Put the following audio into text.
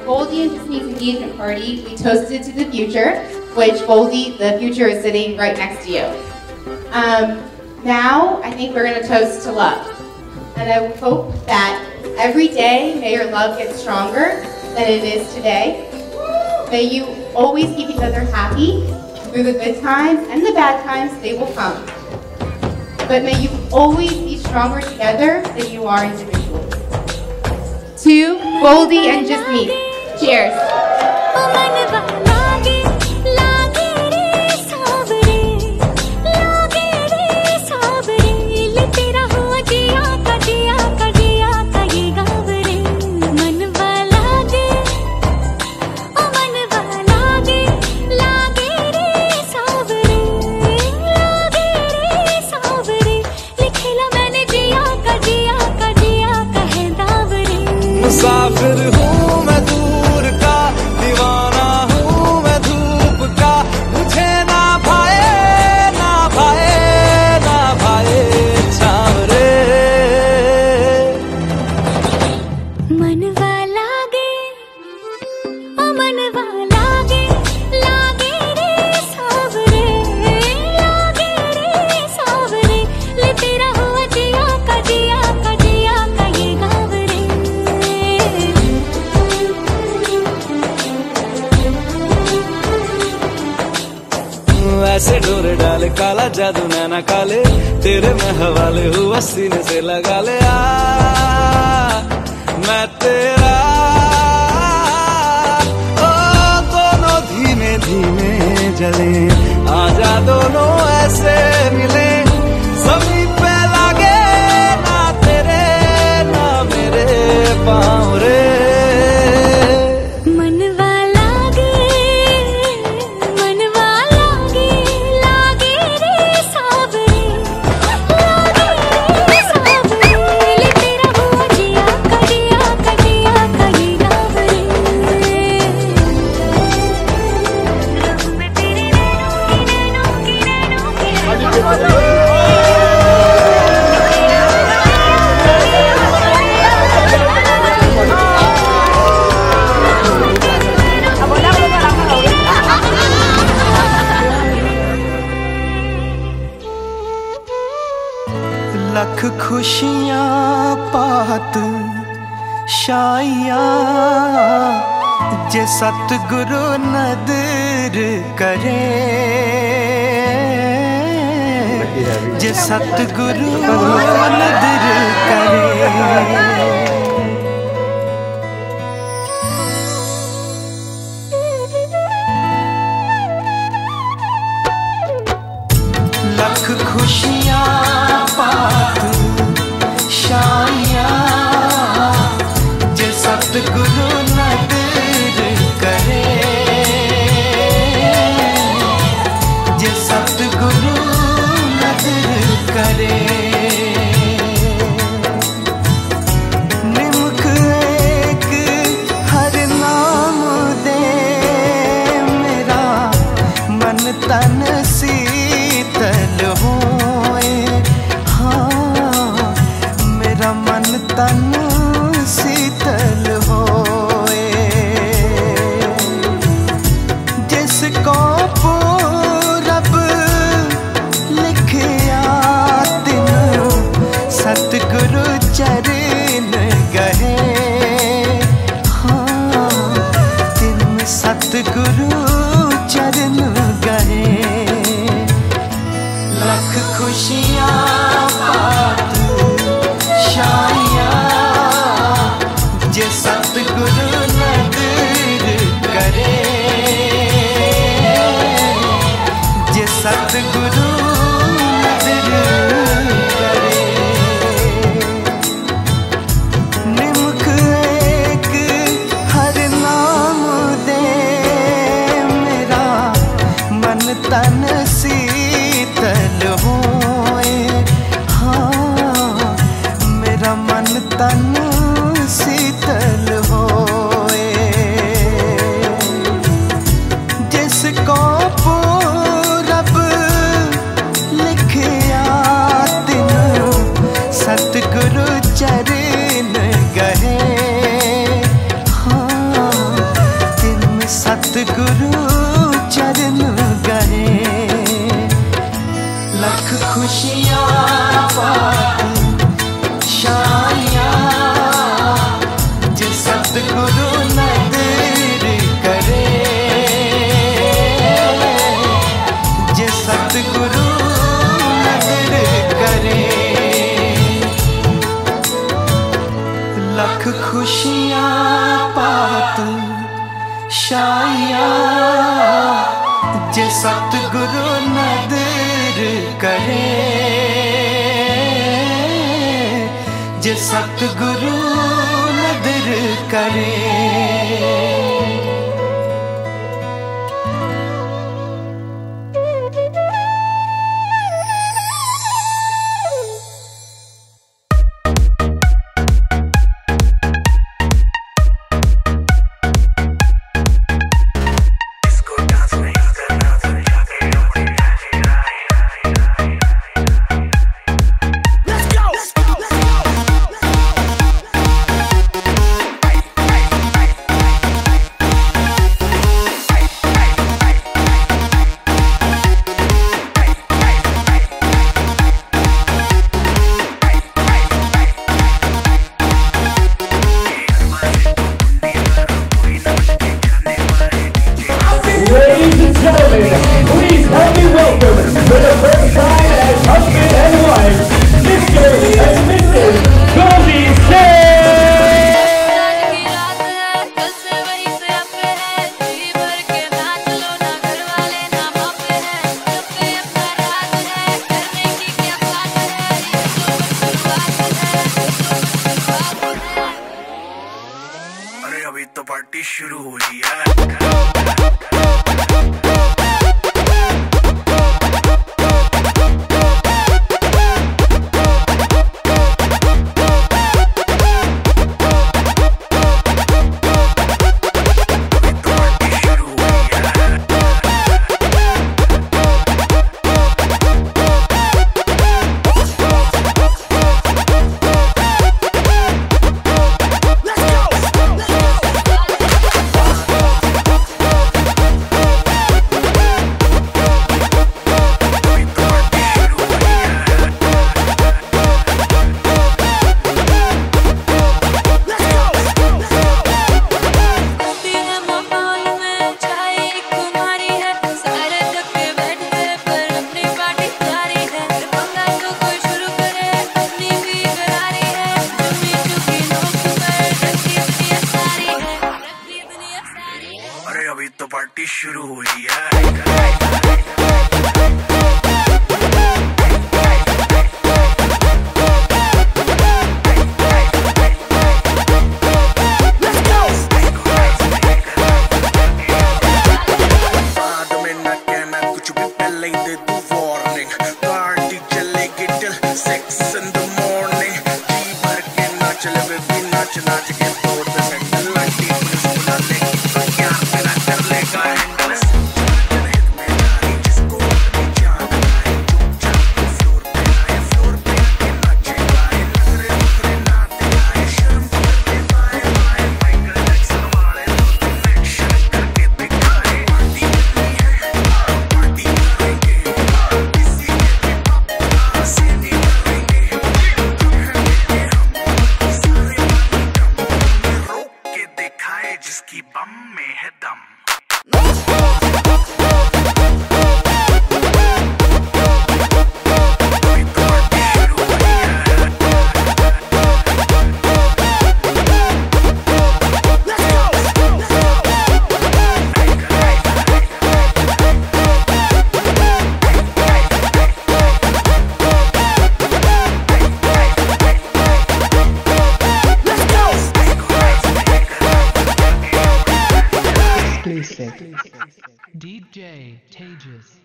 Goldie and Jasmite's engagement party, we toasted to the future, which Goldie, the future is sitting right next to you. Now, I think we're going to toast to love. And I hope that every day, may your love get stronger than it is today. May you always keep each other happy through the good times and the bad times, they will come. But may you always be stronger together than you are individually. To Goldie and Jasmit. Cheers. मुसाफिर हूँ मैं दूर का, दीवाना हूँ मैं धूप का, मुझे ना भाए ना भाए ना भाए छावरे। मनवा लागे ओ मनवा लागे, लागे रे सावरे, लागे रे सावरे, ले तेरा हुआ जिया का जिया का जिया का ये गावरे। ऐसे डोरे डाले काला जादू नैना काले, तेरे मैं हवाले हुआ सीने से लगा ले। मैं तेरा ओ दोनों धीमे धीमे जले, आजा दोनों ऐसे मिले, ज़मीन पे लागे ना तेरे ना मेरे पाँव रे। मनवा लागे लागे रे सावरे, लागे रे सावरे, ले तेरा हुआ जिया का जिया का जिया का ये गावरे। मैं तेरे नैनों की लख खुशियाँ पात शाइया, जे सतगुरु नदर करे, जे सतगुरु नदर करे। लख खुशियाँ पात शाइया, जे सतगुरु नदर करे, जे सतगुरु नदर करे। निमख एक हर नाम दे, मेरा मन तन शीतल होए, हाँ मेरा मन तन शीतल होए। जिसको पूरब लिखिया तिन, सतगुरु चरण गहे, हाँ तिन सतगुरु चरण गहे। लख खुशियाँ पात शाइया, जे सतगुरु नदर करे, जे सतगुरु नदर करे। निमख एक हर नाम दे, मेरा मन तन शीतल होए, हाँ मेरा मन तन शीतल होए। जिसको पूरब लिखिया तिन, सतगुरु चरण गहे, हाँ लख खुशियां पात शाया जे सतगुरु नदर करे जे सतगुरु नदर करे Please help me welcome, for the first time as husband and wife, Mr. and Mrs. Goldie अरे अभी तो पार्टी शुरू हुई है अभी तो पार्टी शुरू हुई है जिसकी बम में है दम DJ Tejas.